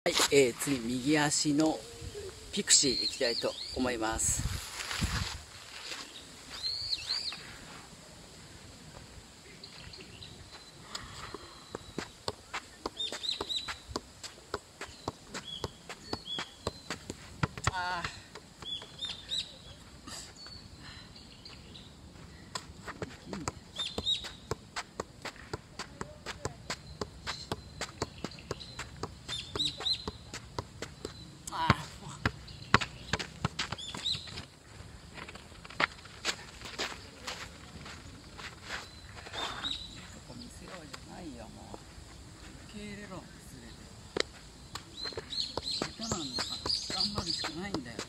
はい、次右足のピクシーいきたいと思います。あー見せようじゃないよ、もう受け入れろ、全て下手なんだから頑張るしかないんだよ。